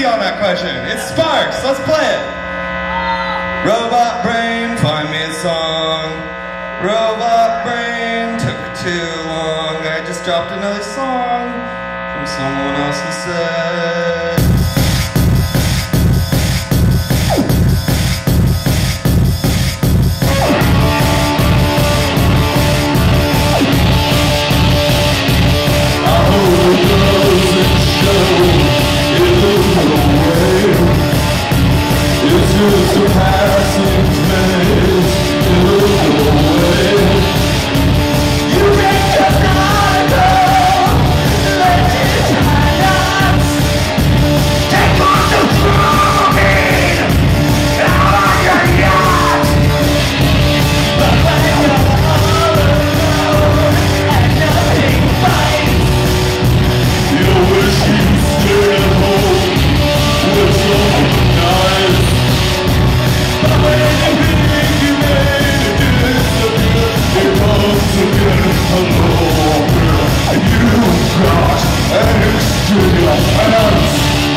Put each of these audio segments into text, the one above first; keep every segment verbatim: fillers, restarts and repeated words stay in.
easy on that question. It's Sparks. Let's play it. Robot brain, find me a song. Robot brain, took too long. I just dropped another song from someone else's set. It's a passing phase, it'll go away. You can just not go, let it silence. Take on the drumming, out on your yacht. But when you're all alone and nothing bites, you wish you'd stay at home with someone nice. When you think you made it disappear, it comes again alone. You've got angst in your hands.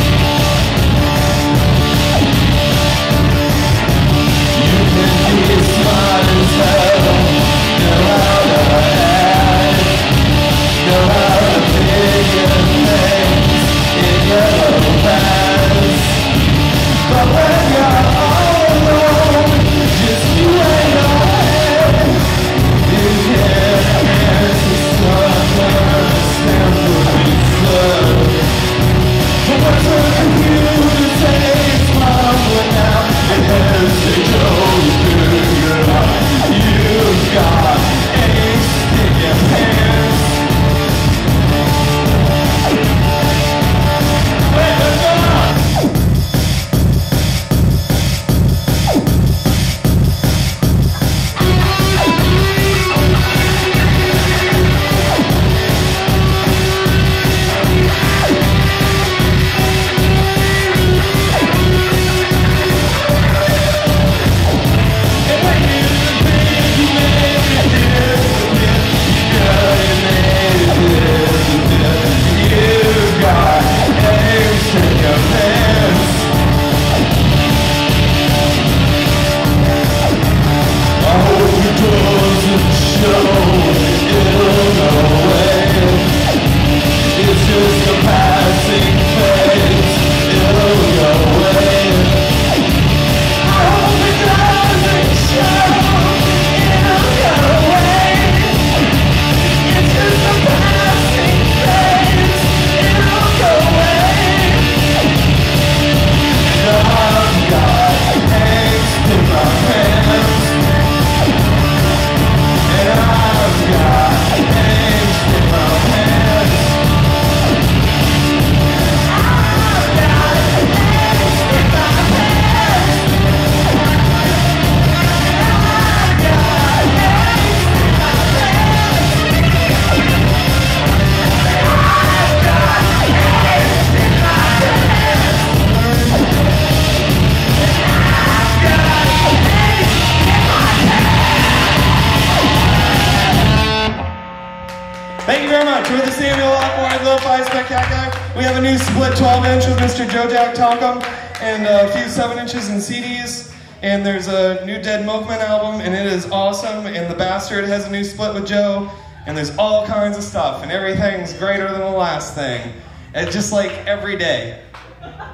You can be smart as hell, know how to act, know how to figure things in your pants. But when you're all alone, just you and your head, you can't answer someone, stand for yourself. But what's the computer say? It's mumbling out, it has to go figure it out. You've got angst in your pants. Wait a minute! We're the Samuel Lockwood Lo-Fi Spectacular. We have a new split twelve inch with Mister Joe Jack Tonkum and a few seven inches in C Ds. And there's a new Dead Milkman album, and it is awesome. And The Bastard has a new split with Joe. And there's all kinds of stuff, and everything's greater than the last thing. And just like every day.